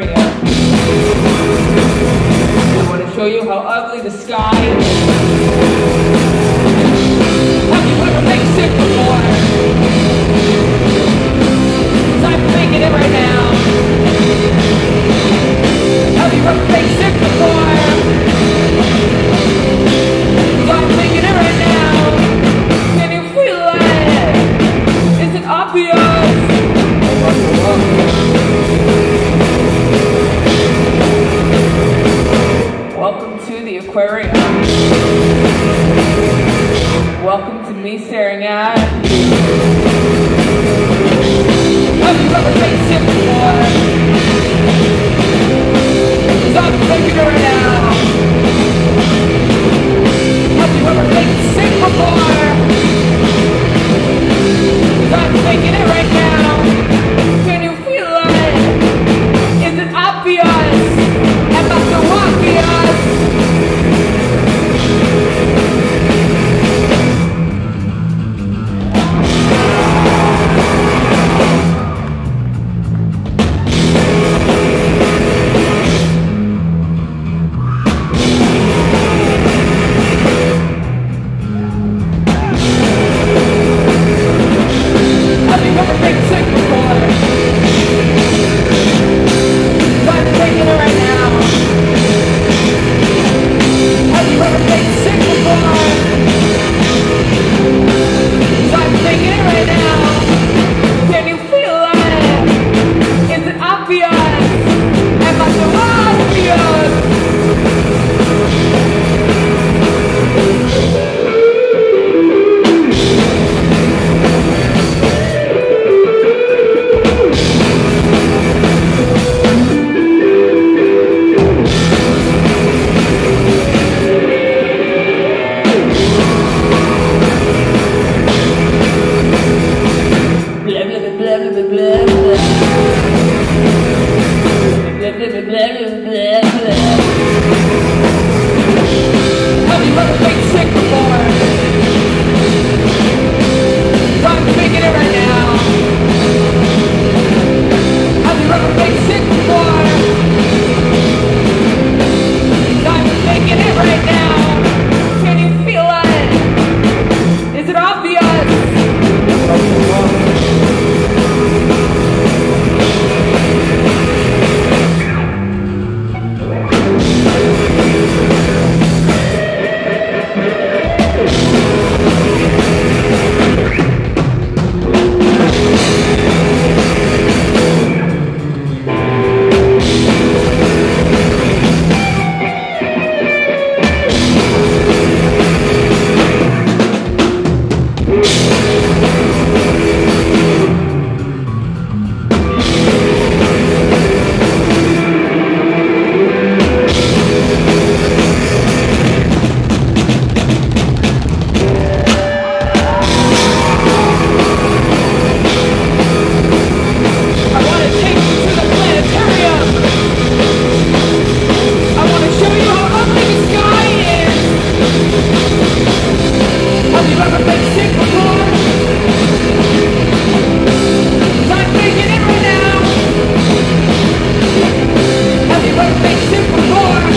Aquarium. I want to show you how ugly the sky is. Have you ever been sick before? 'Cause I'm thinking it right now. Have you ever been sick before? 'Cause I'm thinking it right now. Can you feel it? Is it obvious? Welcome to the aquarium. Welcome to me staring at you. Have you ever been sick before? 'Cause I'm thinking it right now. Have you ever been sick before? 'Cause I'm thinking it right now. Can you feel it? Is it obvious? Am I so obvious? Have you ever been sick before? I'm thinking it right now. Have you ever been sick before? I'm thinking it right now. Can you feel it? Is it obvious? Am I so obvious? Have you ever been sick before? I'm thinking it right now. Have you ever been sick before? I'm thinking it right now. Can you feel it? Is it obvious?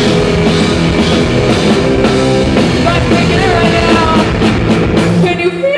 Can you feel